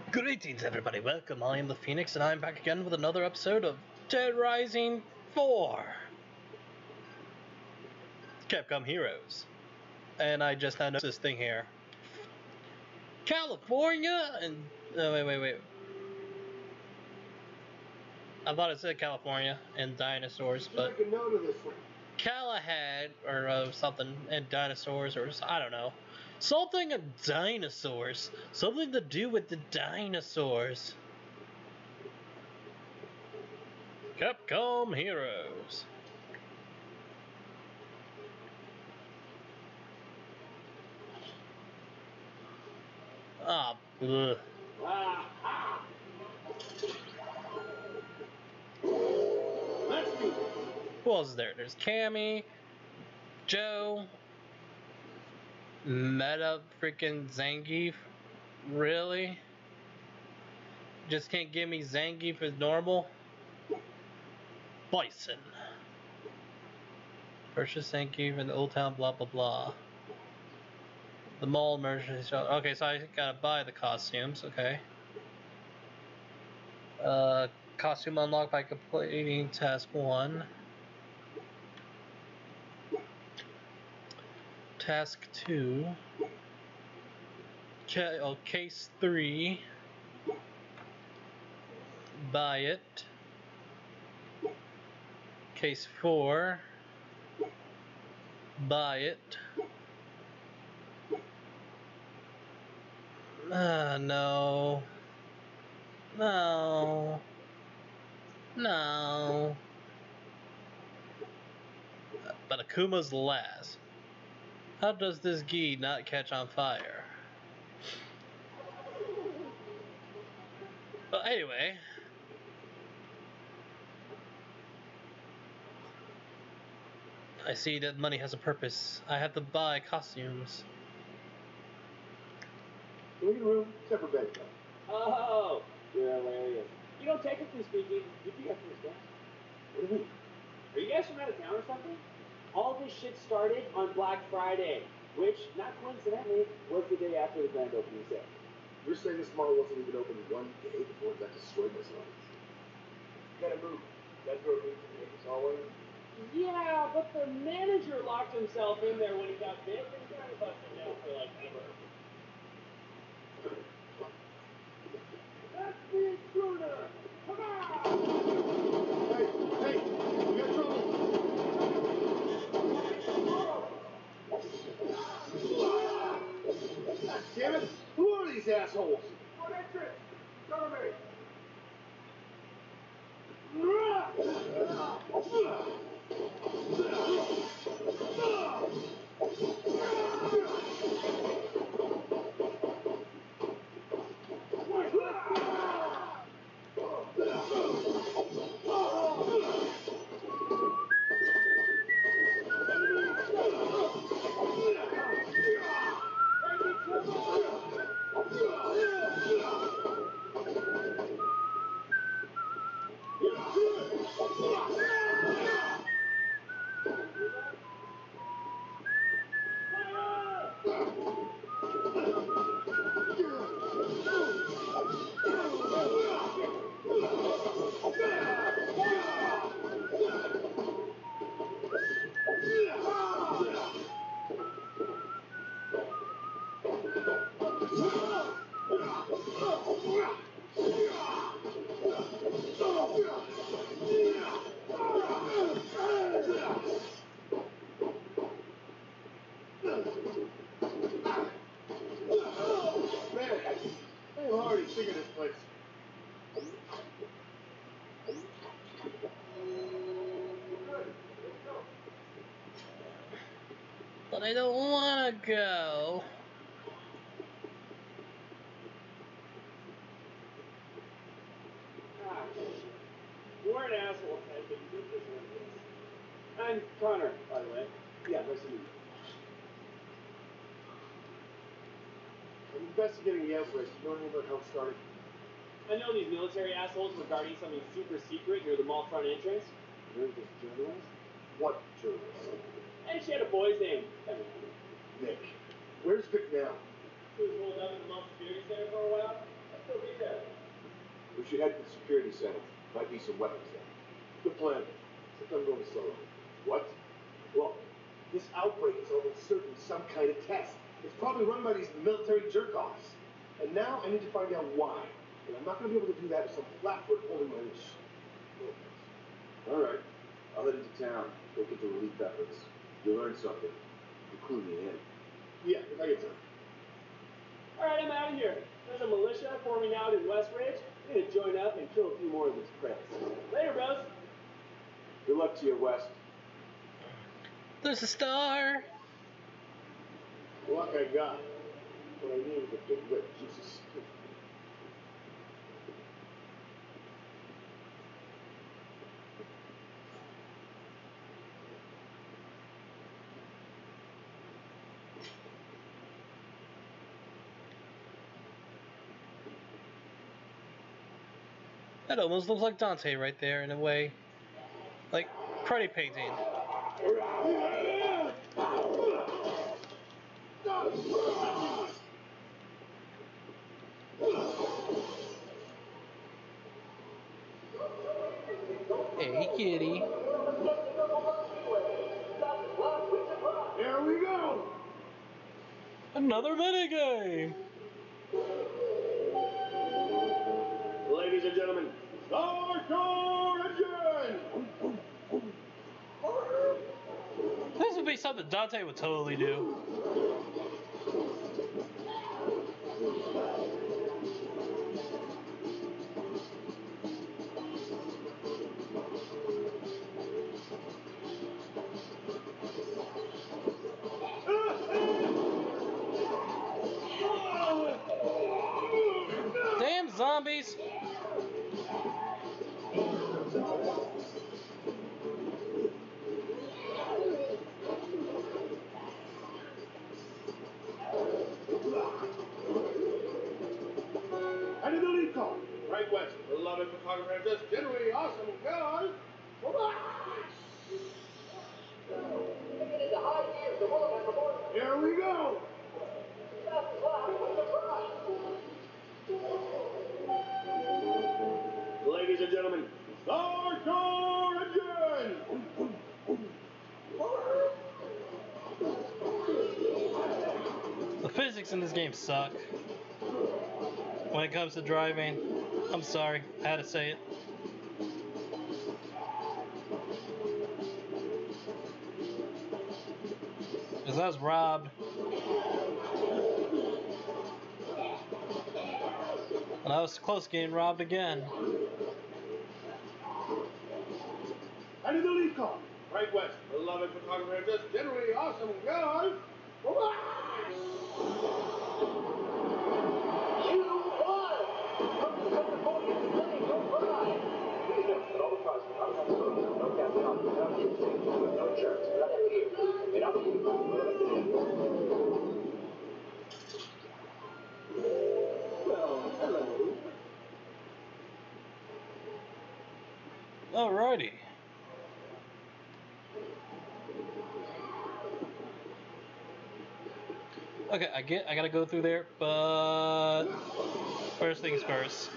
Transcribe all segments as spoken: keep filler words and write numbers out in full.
Greetings everybody, welcome, I am the Phoenix and I'm back again with another episode of Dead Rising four Capcom Heroes. And I just now noticed this thing here. California and... Oh, wait, wait, wait. I thought it said California and dinosaurs, but... Make a note of this one. Galahad or uh, something and dinosaurs or I don't know. Something of dinosaurs. Something to do with the dinosaurs. Capcom Heroes. Ah, oh, Let's do who else is there? There's Cammy, Joe, Meta freaking Zangief. Really? Just can't give me Zangief as normal? Bison. Purchase Zangief in the Old Town, blah blah blah. The mall emergency shop. Okay, so I gotta buy the costumes, okay. Uh, costume unlocked by completing task one. Task two. Ca oh, case three. Buy it. Case four. Buy it. Ah, uh, no. No. No. But Akuma's last. How does this gi not catch on fire? But anyway. I see that money has a purpose. I have to buy costumes. Living room, separate bedroom. Oh, you're hilarious. You know, technically speaking, did you guys understand? What do you mean? Are you guys from out of town or something? All this shit started on Black Friday, which, not coincidentally, was the day after the grand opening sale. You're saying this mall wasn't even open one day before it got destroyed by zombies? You gotta move. You gotta go to the hallway. Yeah, but the manager locked himself in there when he got bit, and he got busted down for like ever. That's the intruder! Come on! Hey, hey, we got trouble! God damn it! Who are these assholes? What entrance? Cover me! But I don't want to go. Ah, shit. You're an asshole, Ted, but you did deserve this. I'm Connor, by the way. Yeah, nice to meet you. I'm investigating the outbreak. You know anything about how it started? I know these military assholes were guarding something super secret near the mall front entrance. You're this journalist? What journalist? And she had a boy's name. Nick. Where's Vic now? She was rolled up in the mall security center for a while. I'll still be there. should head to the security center. Might be some weapons there. Good plan. Except I'm going solo. What? Well, this outbreak is almost certainly some kind of test. It's probably run by these military jerk-offs. And now I need to find out why. And I'm not going to be able to do that with some flatfoot holding my leash. All right. I'll head into town. Look at the relief efforts. You'll learn something. Include me in. Yeah, if I get time. All right, I'm out of here. There's a militia forming out in West Ridge. I'm gonna join up and kill a few more of its prey. Later, bros. Good luck to you, West. There's a star. The luck I got. What I need is a big whip. Jesus. That almost looks like Dante right there in a way. Like pretty painting. Hey, kitty. Here we go! Another minigame! Ladies and gentlemen, Star Engine! This would be something Dante would totally do. Damn zombies! I did the lead call. Right west. Beloved photographer, just generally awesome guy. Here we go. Ladies and gentlemen, Star Engine! The physics in this game suck. When it comes to driving, I'm sorry, I had to say it. Because I was robbed. And I was close to getting robbed again. I did the lead call. Right west. Beloved photographer, just generally awesome guy. Alrighty. Okay, I get I gotta go through there, but first things first.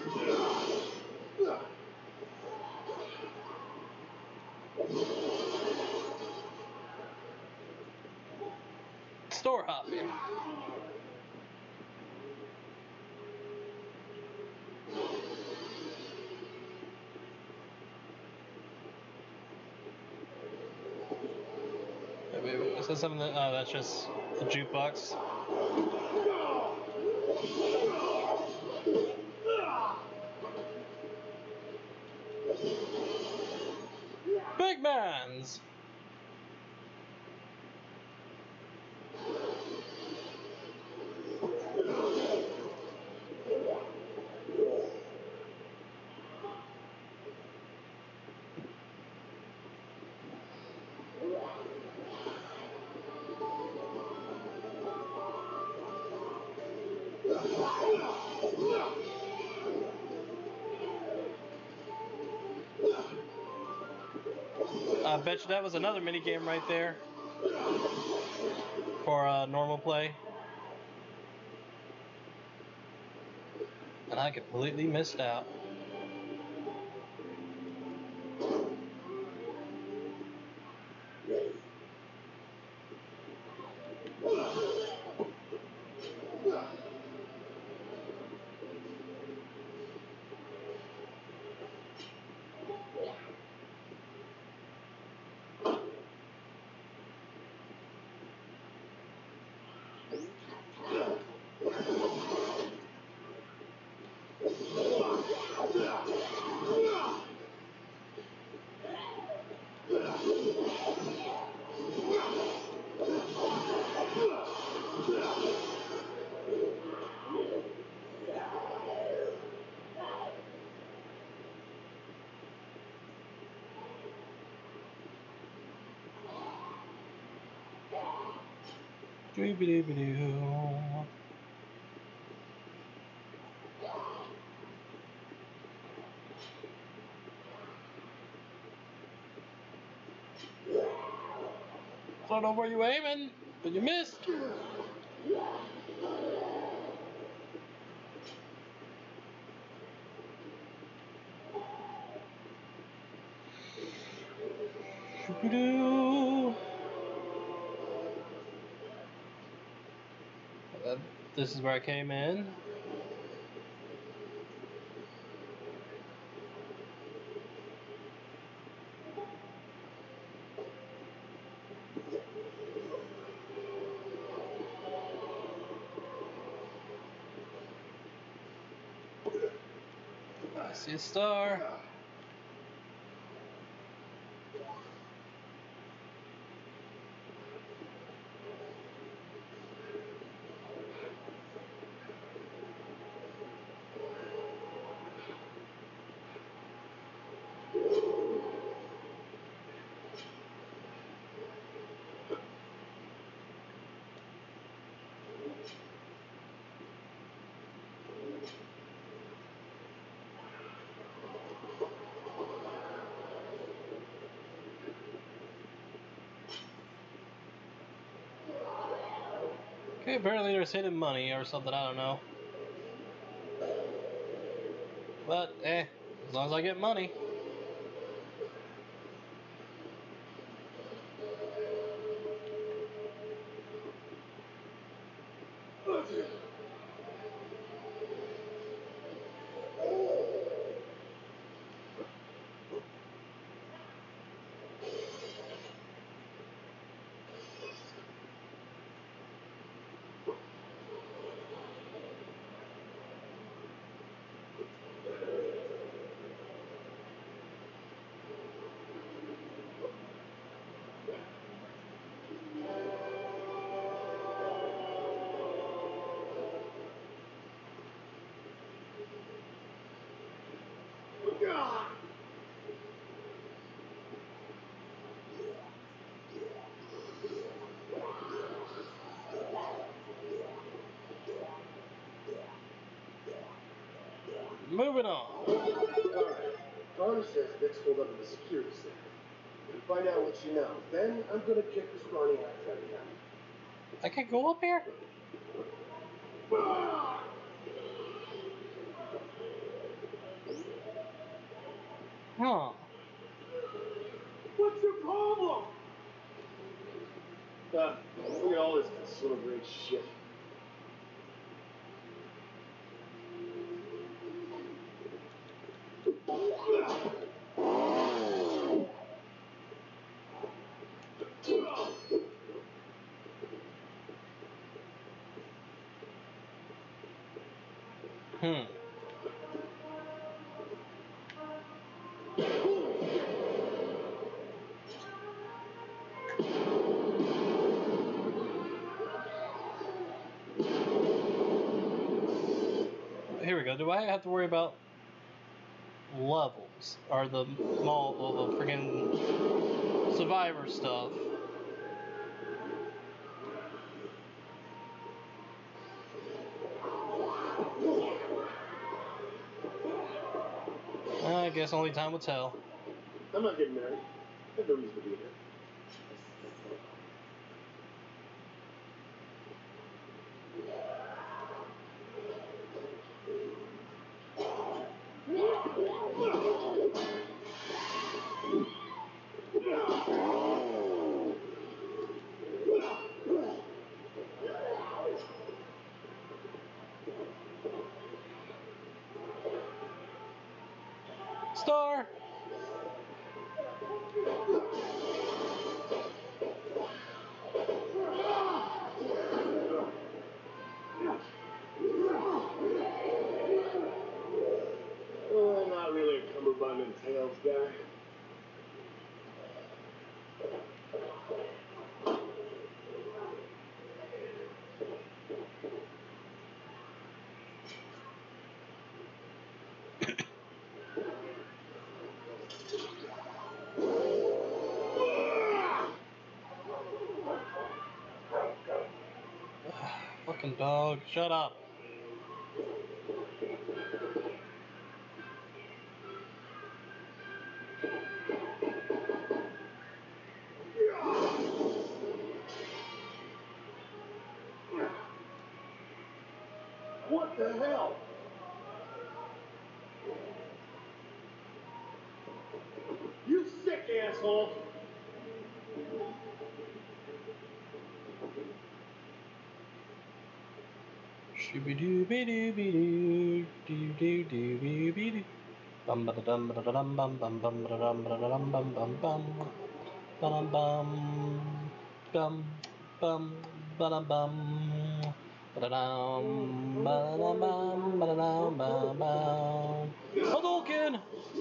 Store hopping. Wait, wait, wait, is that something that, oh, that's just a jukebox. Big Man's. I bet you that was another mini game right there for uh, normal play, and I completely missed out. Doobie-doobie-doo. I don't know where you aiming, but you missed. Doobie-doo. Uh, This is where I came in. I see a star. Okay, apparently there's hidden money or something, I don't know. But, eh, as long as I get money. Moving on. Alright. Connor says Vic's pulled up at the security center. We'll find out what she knows. Then I'm gonna kick the scrawny ass out of here. I can't go up here? Huh. What's your problem? Ah, look at all this consumer grade shit. Hmm. Here we go. Do I have to worry about levels? Or the mall, well, the freaking survivor stuff? I guess only time will tell. I'm not getting married. I have no reason to be here. Star! Oh, not really a cummerbund and tails guy. Fucking dog, shut up. What the hell? You sick asshole! Shooby dooby dooby doo doo doo dooby doo. Bum ba da dum ba da dum bum bum bum ba da dum ba da dum bum bum bum. Bum bum bum bum ba da bum. Ba da dum ba da bum ba da dum bum bum. Hadouken!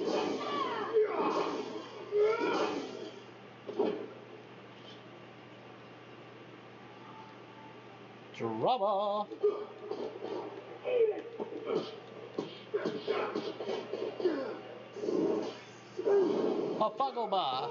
Drama! Hafagoba!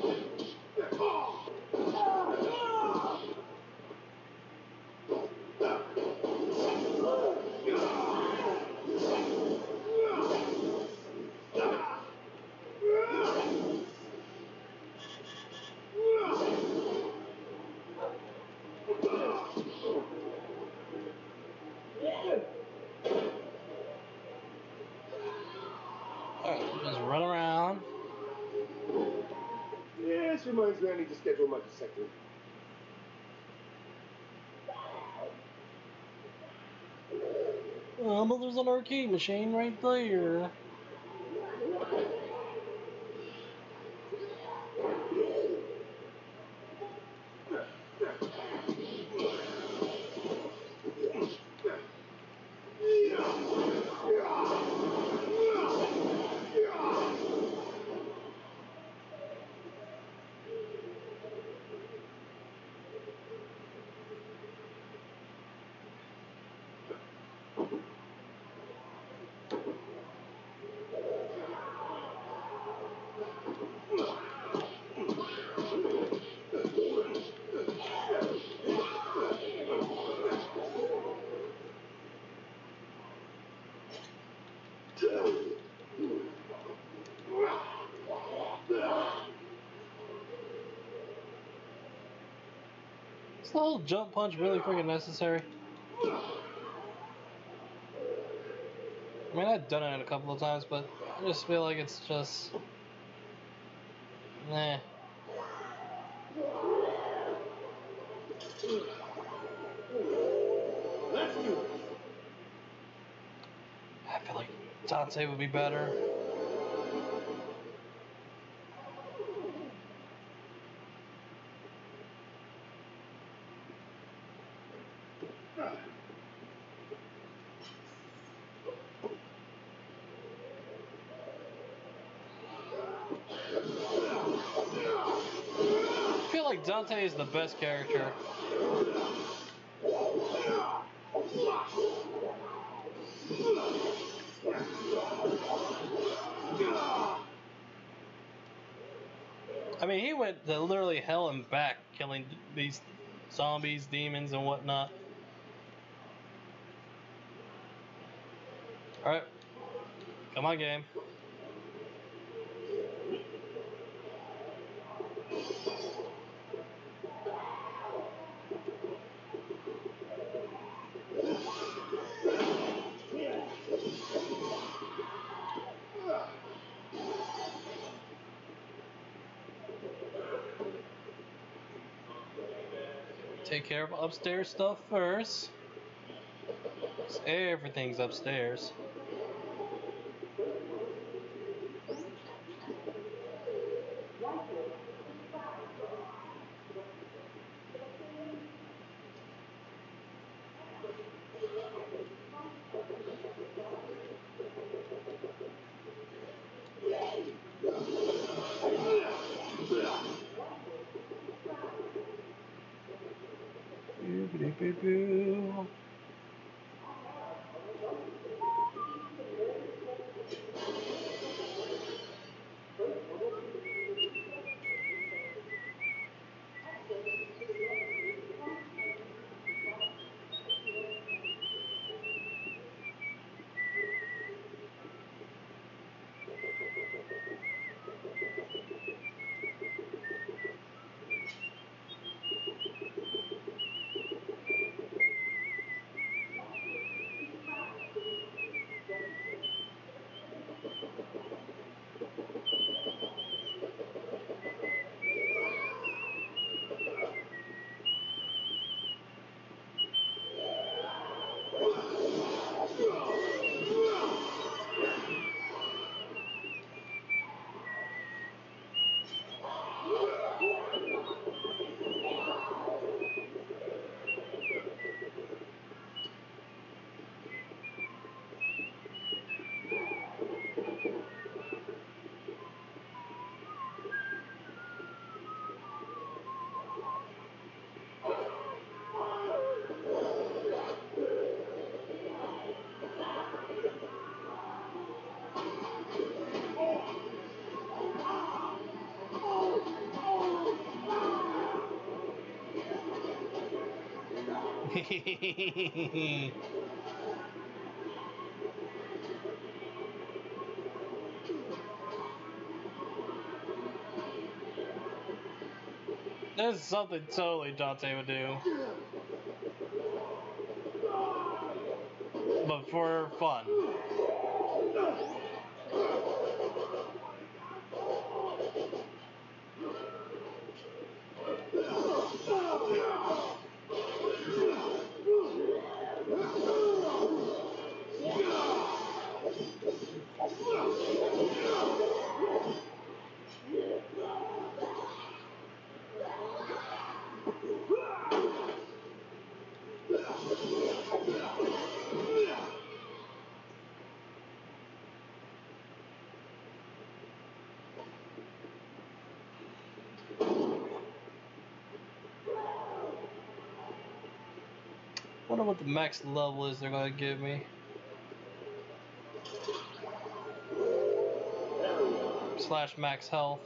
Alright, just run around. Yeah, this reminds me I need to schedule my vasectomy. Oh, but there's an arcade machine right there. Is the whole jump punch really freaking necessary? I mean, I've done it a couple of times, but I just feel like it's just... Nah. Let's do it. I feel like Dante would be better. I feel like Dante is the best character. I mean, he went to literally hell and back killing these zombies, demons, and whatnot. Alright. Come on, game. Take care of upstairs stuff first. 'Cause everything's upstairs. Boo-ba-doo-boo-boo. This is something totally Dante would do. But for fun. Wonder what the max level is they're gonna give me. Slash max health.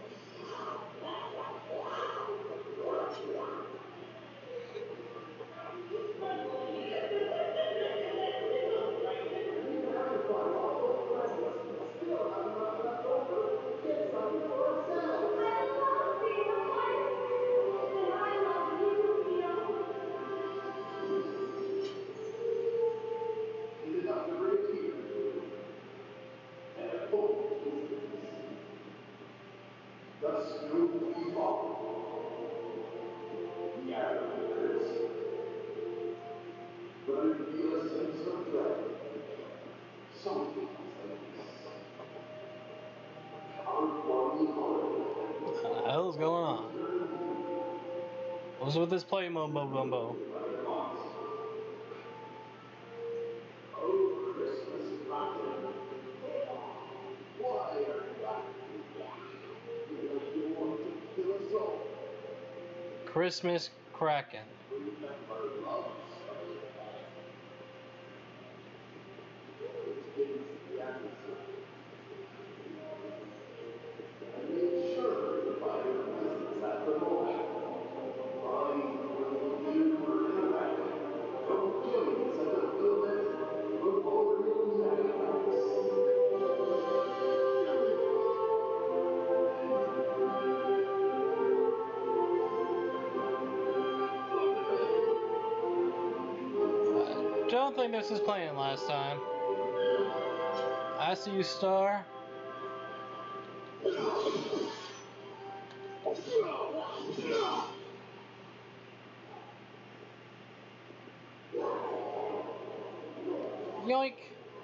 What the hell's going on? What's with this play mumbo bumbo? Christmas Kraken. I don't think this was playing last time. I see you, Star. Yoink.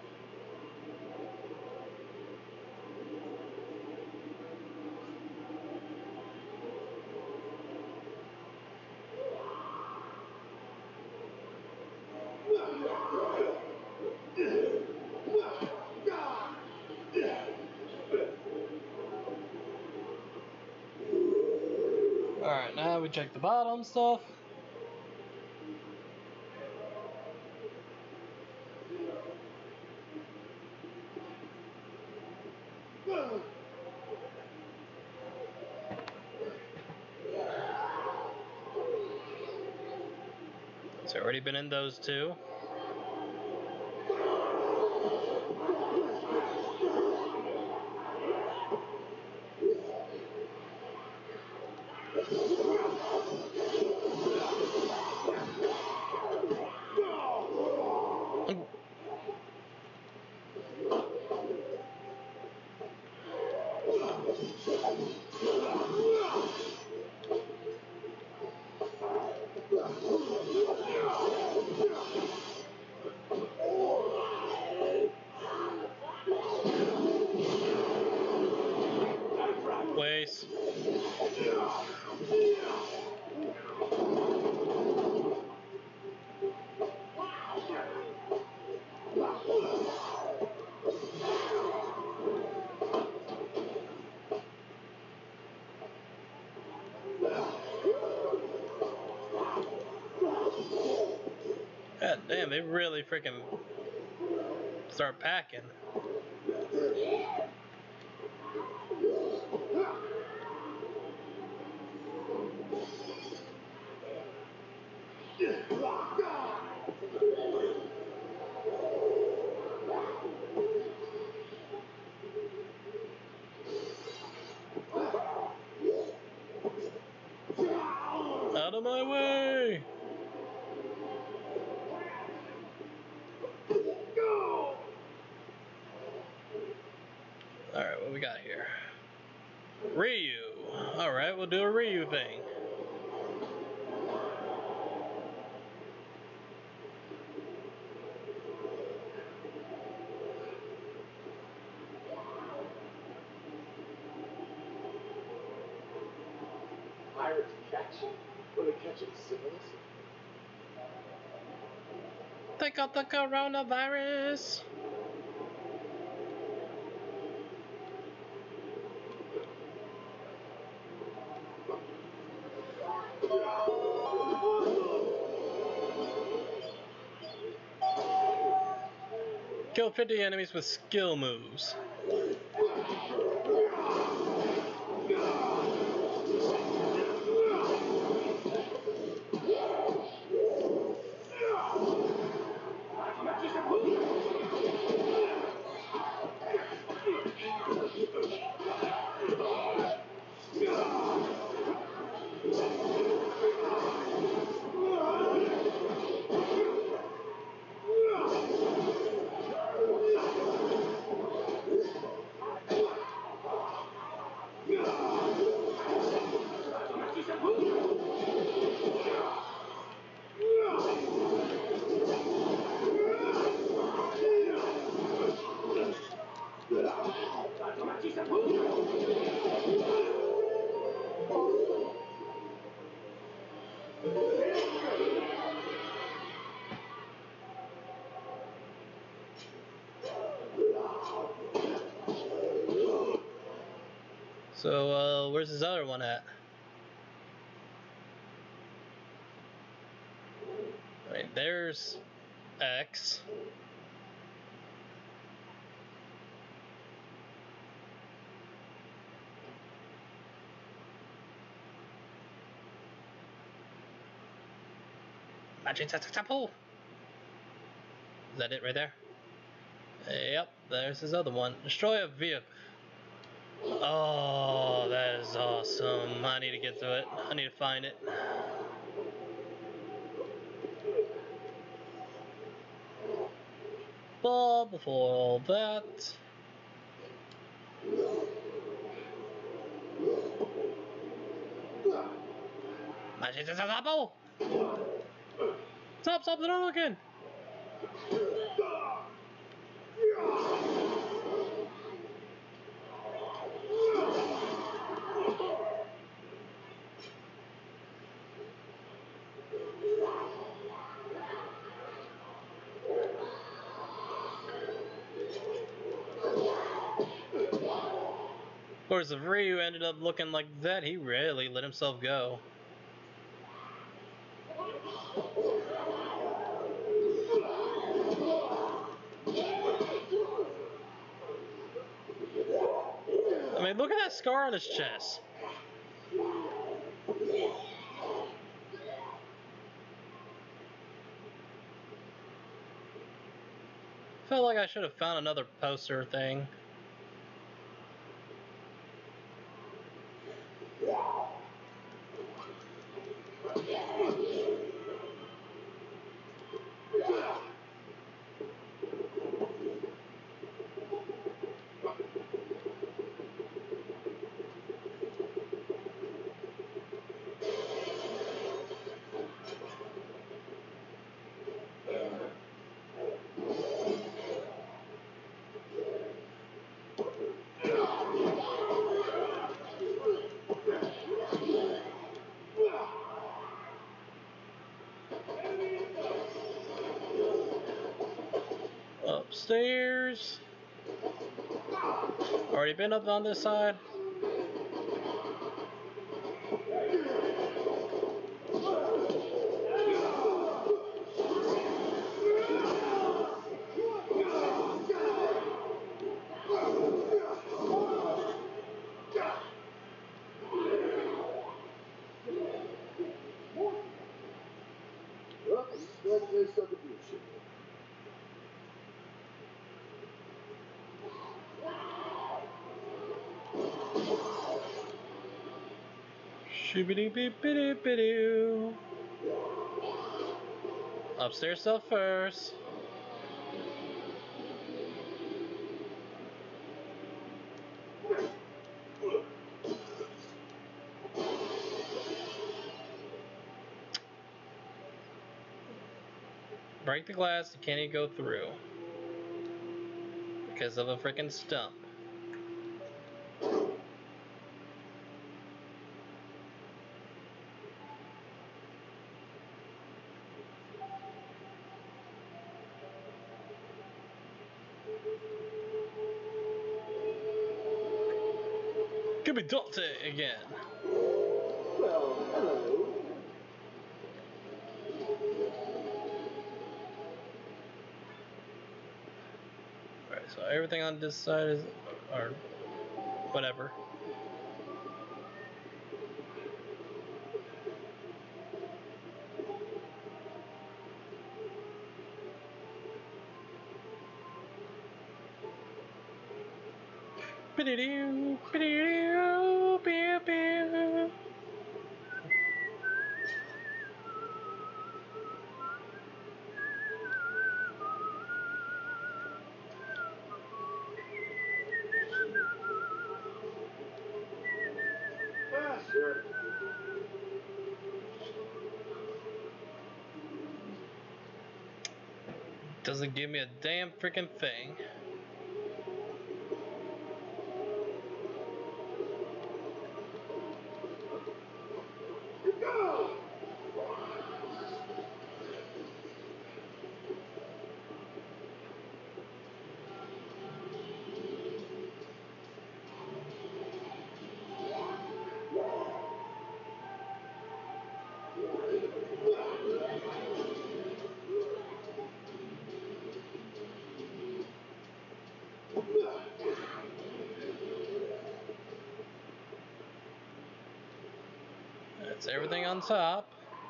Alright, now we check the bottom stuff. It's already been in those two. Waste. God damn, they really freaking start packing. of my way! Alright, what we got here? Ryu! Alright, we'll do a Ryu thing. Pirates catch? What are they catching? Syphilis? They got the coronavirus! Kill fifty enemies with skill moves. So, uh, where's his other one at? Alright, there's X. Magic Tapu! Is that it right there? Yep, there's his other one. Destroy a vehicle. Oh, that is awesome. I need to get to it. I need to find it. But before all that... Magic Tapu! Stop, stop the dog again! Of course, if Ryu ended up looking like that, he really let himself go. I mean, look at that scar on his chest. Felt like I should have found another poster thing. Upstairs. Already been up on this side. Well, I just glad you guys saw the blue shit. Shoo-be-doo-be-be-doo-be-doo. Upstairs cell first. Break the glass, you can't even go through. Because of a freaking stump. Give me Dante again. Well, hello. Alright, so everything on this side is, or whatever. Ba-doo-doo, ba-doo-doo, ba-doo. Ah, sure. Doesn't give me a damn freaking thing. That's everything on top.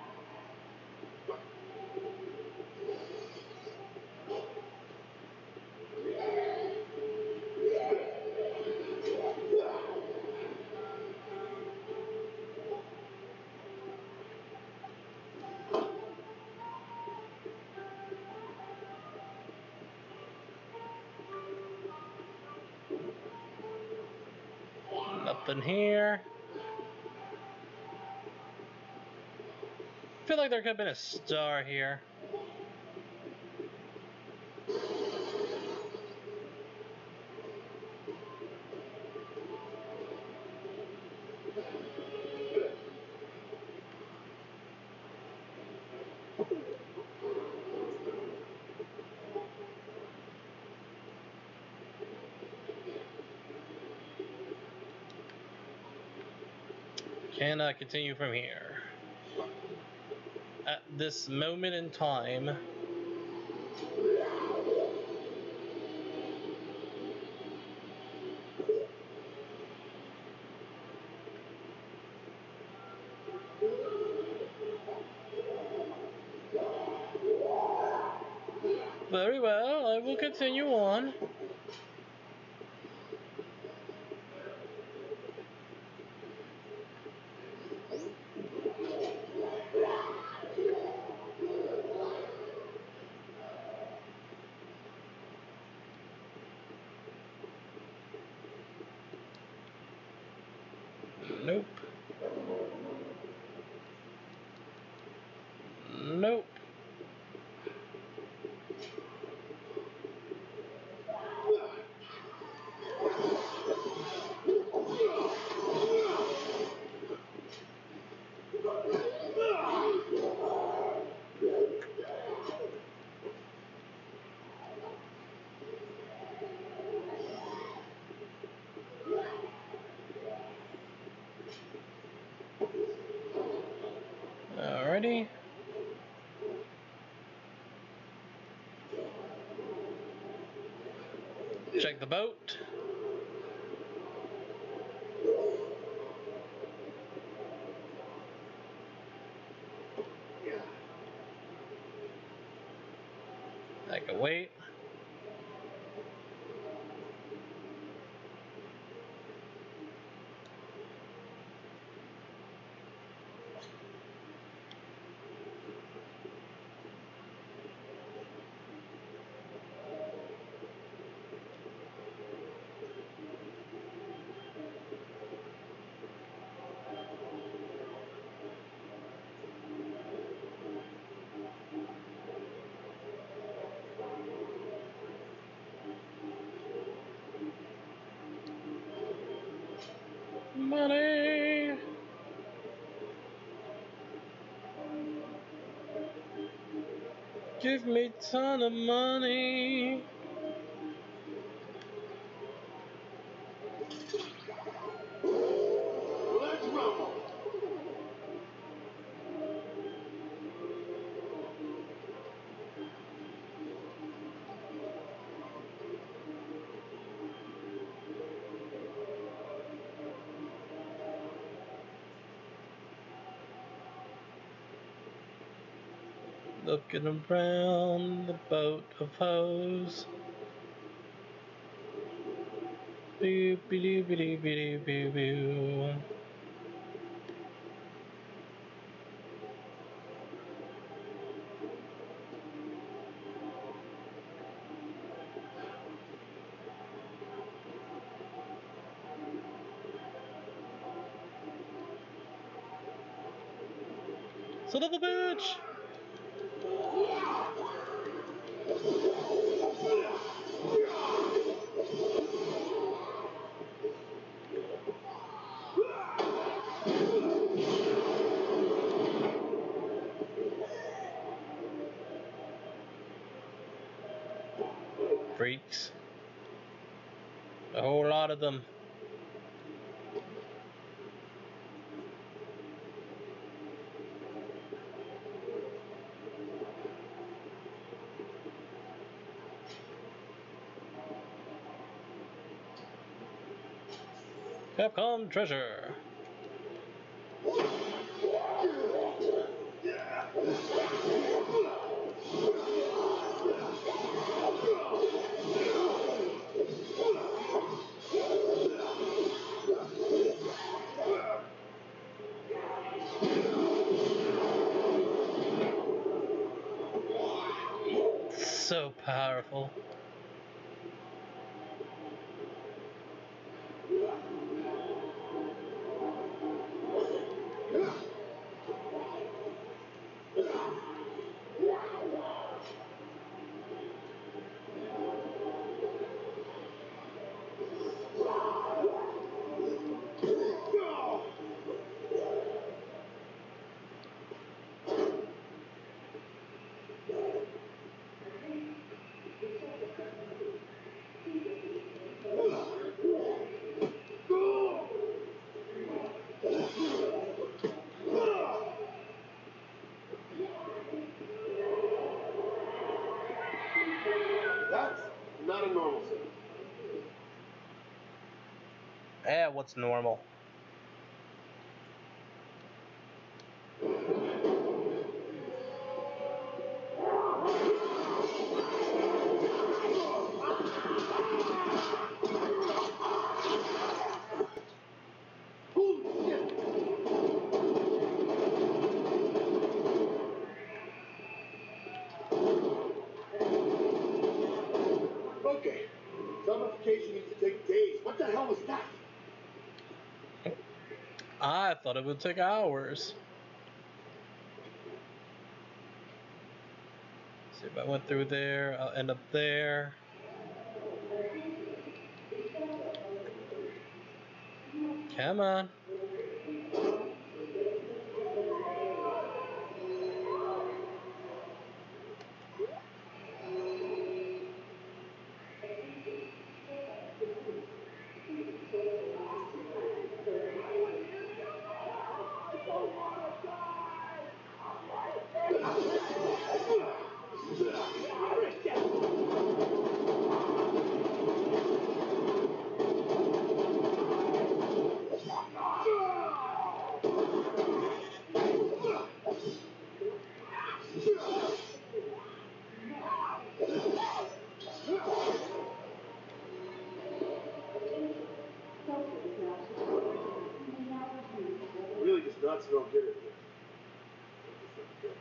Nothing here. I feel like there could have been a star here. Cannot continue from here. At this moment in time. Very well, I will continue on. Nope. Nope. Alrighty. Check the boat. I can wait. Money. Give me ton of money. Let's rumble. Looking around the boat of hoes. Boo, boo, boo, boo, boo, boo, boo. Son of a bitch! Freaks. A whole lot of them. Capcom treasure. So powerful. That's not a normal scene. Eh, what's normal? Holy shit! Okay, zombification used to take days. What the hell was that? I thought it would take hours. See if I went through there, I'll end up there. Come on. Really just not smell good in here.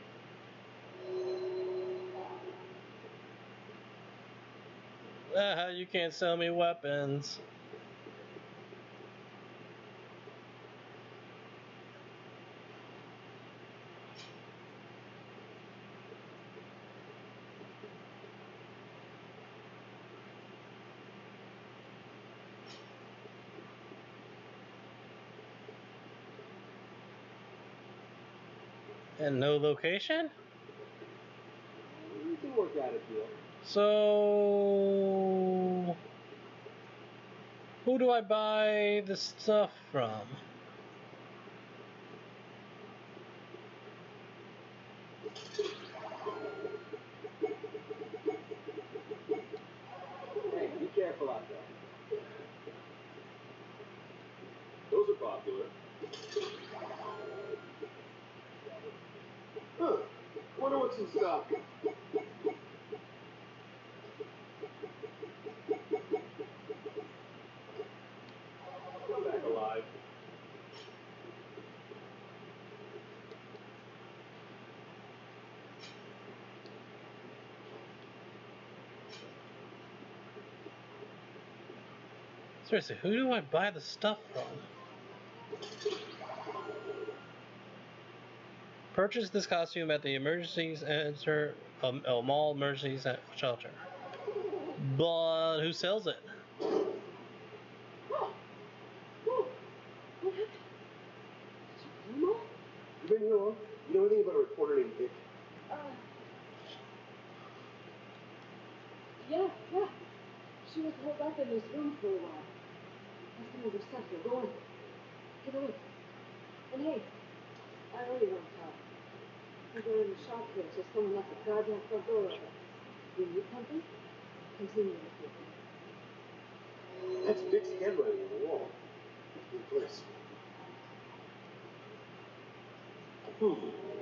Ah, you can't sell me weapons. And no location? You can work out a deal. So... who do I buy the stuff from? Hey, be careful out there. Those are popular. Huh. Wonder what's in stock. Come back alive. Seriously, who do I buy the stuff from? Purchase this costume at the emergency center, um, oh, mall emergency shelter. But who sells it? Oh, oh, what happened? Did you kill him all? You been here long? You know anything about a reporter named Vic? Uh, yeah, yeah. She was held up in this room for a while. Has some of her stuff here. Go on. Take a look. And hey, I owe you one, Todd. I'm going in the shop here, so someone left the goddamn front door open. You need something? Continue with me. That's Vic's handwriting on the wall. Good place. Hmm.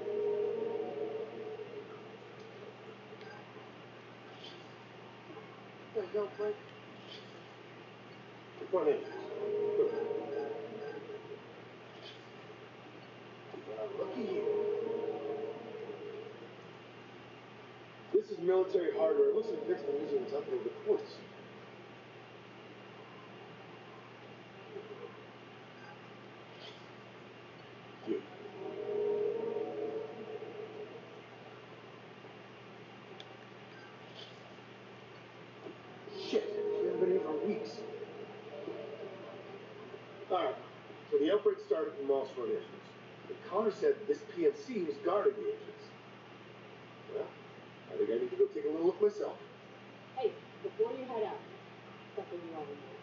There you go, Frank. The front entrance. Good. Well, looky here. This is military hardware. It looks like Vic's been using it to upload reports. Here. Shit, she hasn't been here for weeks. Alright, so the outbreak started from Mall's front entrance. And Connor said this P M C was guarding the entrance. Well, I think I need to go take a little look myself. Hey, before you head out, something you already know.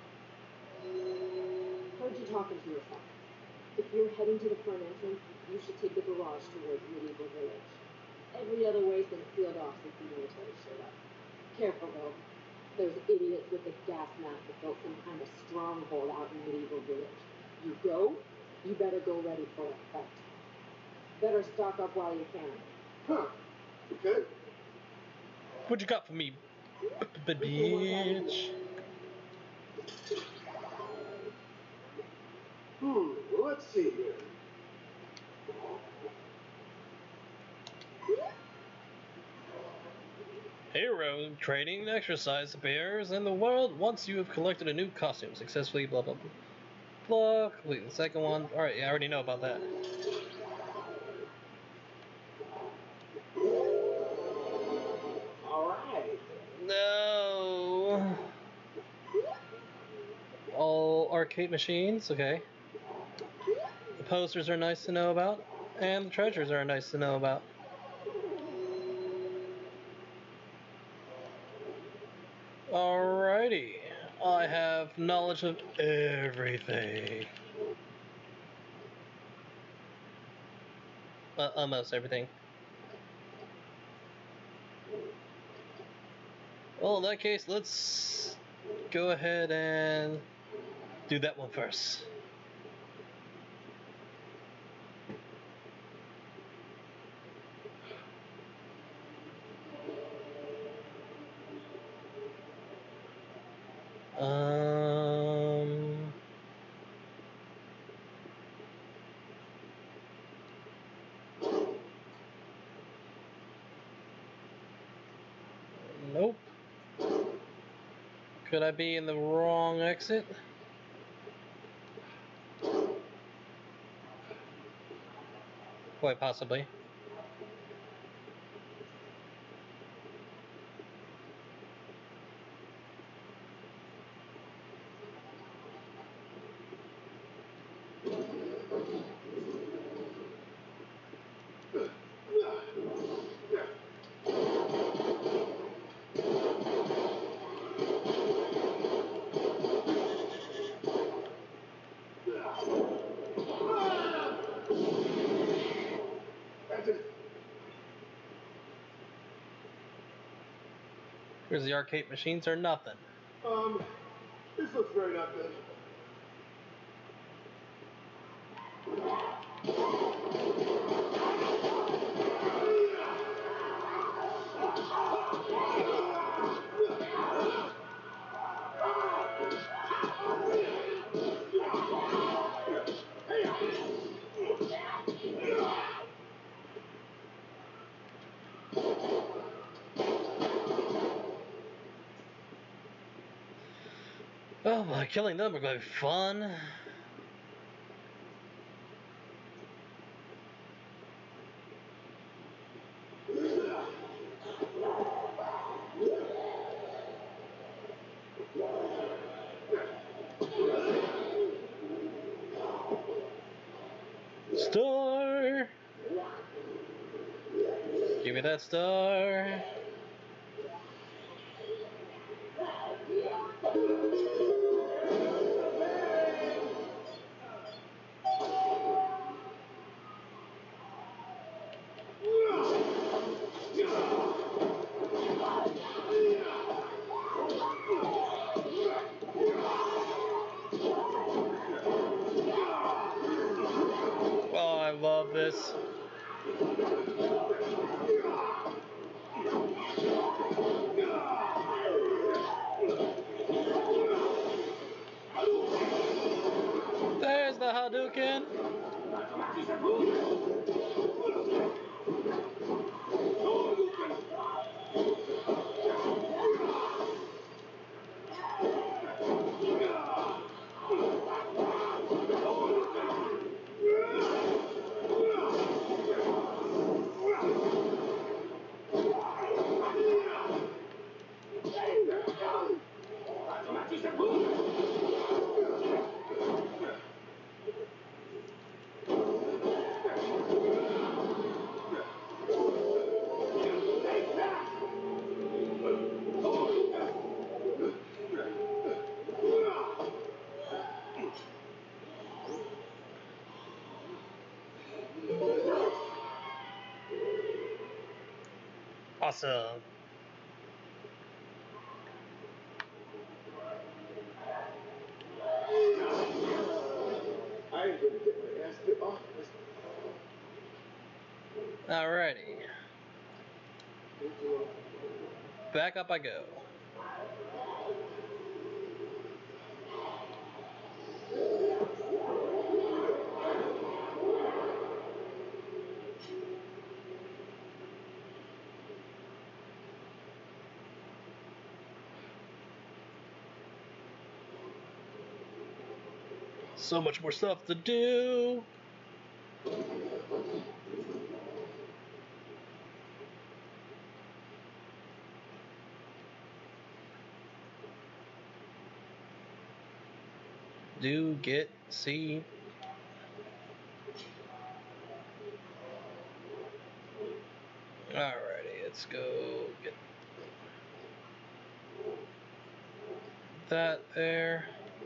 Heard you talking to yourself. If you're heading to the front entrance, you should take the garage towards Medieval Village. Every other way's been sealed off since the military showed up. Careful though. Those idiots with the gas mask have built some kind of stronghold out in Medieval Village. You go, you better go ready for a fight. Better stock up while you can. Huh. Okay. What you got for me, bitch? Hmm, well, let's see here. Hero training exercise appears in the world once you have collected a new costume successfully. Blah blah blah. Blah. Complete the second one. All right, yeah, I already know about that. All right. No. All arcade machines. Okay. The posters are nice to know about, and the treasures are nice to know about. Alrighty. I have knowledge of everything. Uh, almost everything. Well, in that case, let's go ahead and do that one first. Um... Nope. Could I be in the wrong exit? Quite possibly. Good. Here's the arcade machines or nothing. Um, this looks very not good. Oh my, killing them are going to be fun. Star! Give me that star! Oh, I love this. There's the Hadouken. Awesome. I ain't gonna get my ass bit off this. Alrighty. Back up I go. So much more stuff to do. Do, get, see. Alrighty, let's go get that there.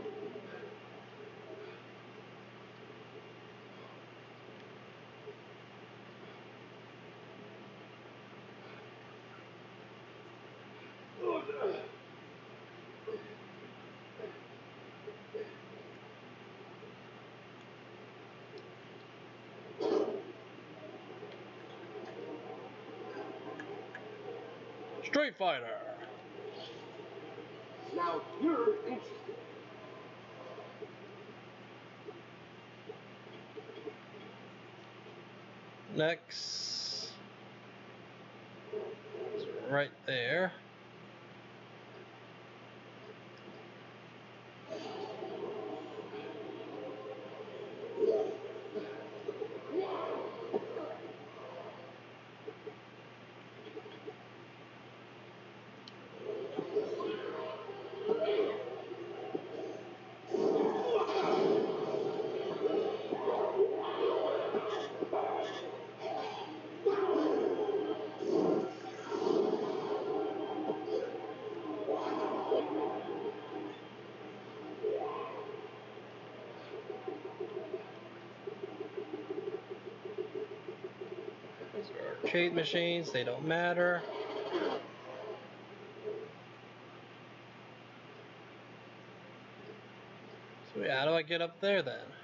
Street Fighter. Now you're interested. Next. It's right there. These are arcade machines, they don't matter. So yeah, how do I get up there then?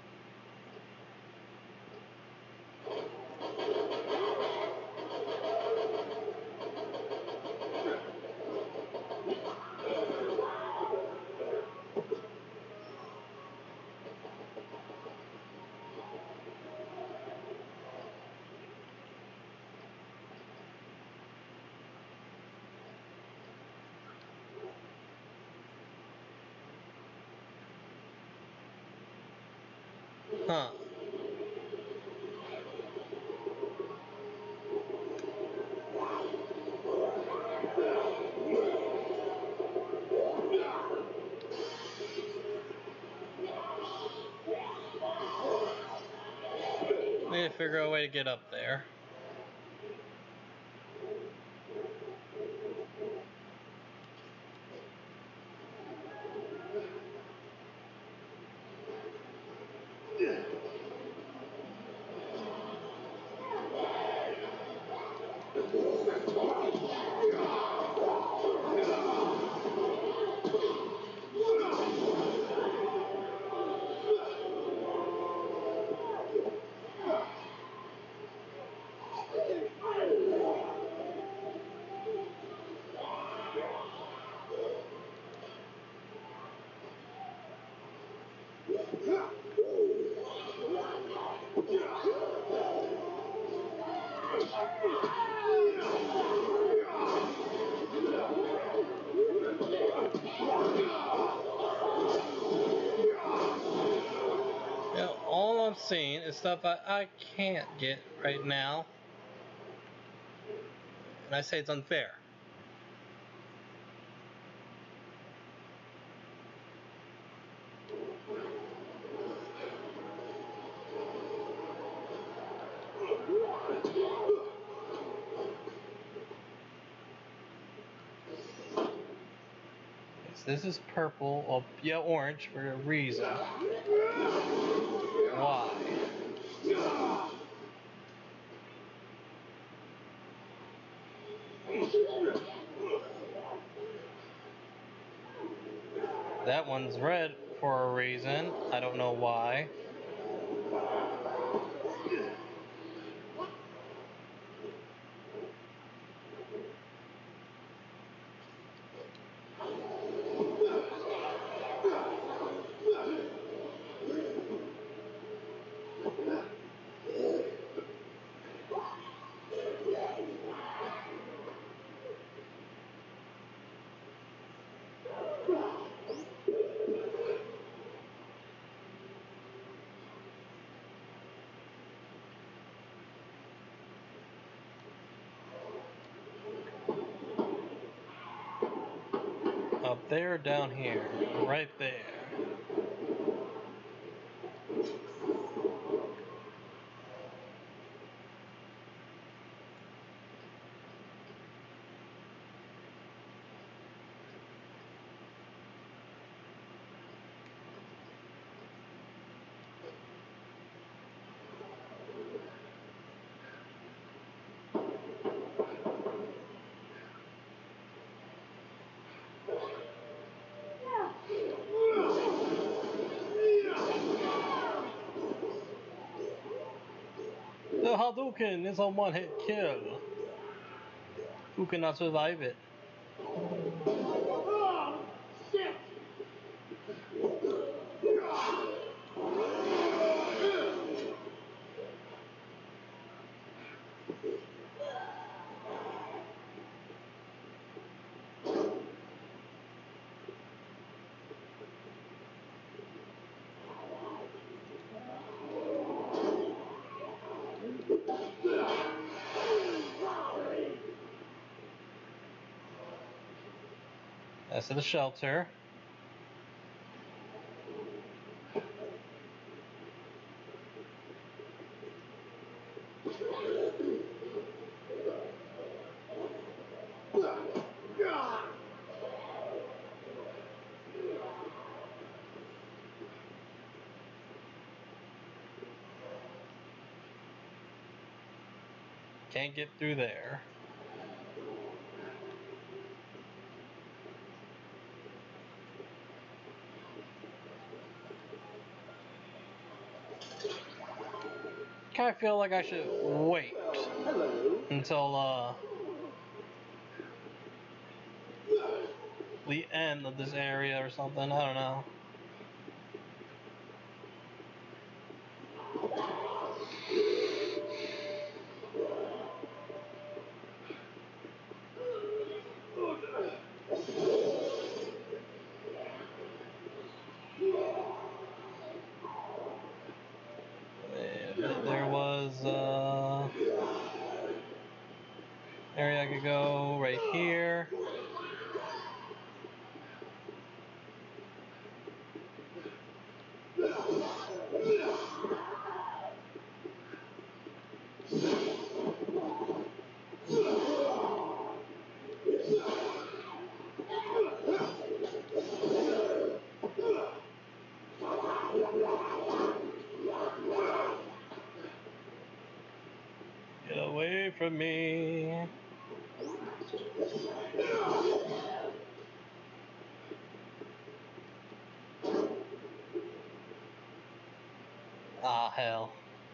Huh. I need to figure out a way to get up there. Yeah, all I'm seeing is stuff I, I can't get right now. And I say it's unfair. This is purple, or yeah, orange for a reason. Why? That one's red for a reason. I don't know why. Up there, down here, right there. The Hadouken is a one-hit kill. Who cannot survive it? Oh, shit! That's to the shelter. Can't get through there. kind of feel like I should wait Hello. until uh, the end of this area or something. I don't know. There was uh, area I could go right here. Get away from me. Ah, hell.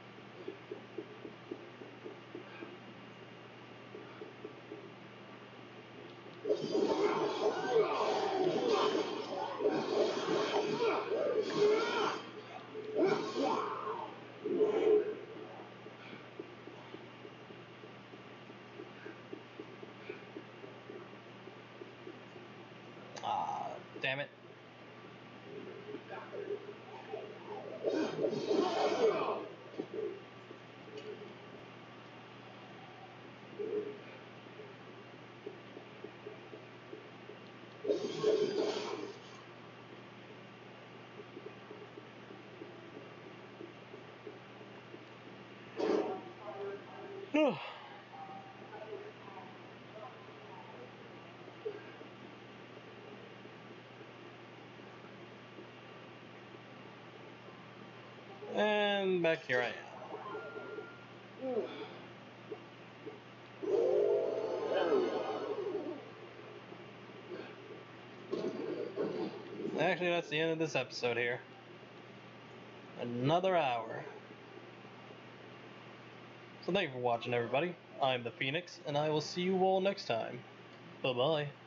Ah, damn it. And back here I am. Actually, that's the end of this episode here. Another hour. So thank you for watching, everybody. I'm the Phoenix, and I will see you all next time. Bye-bye.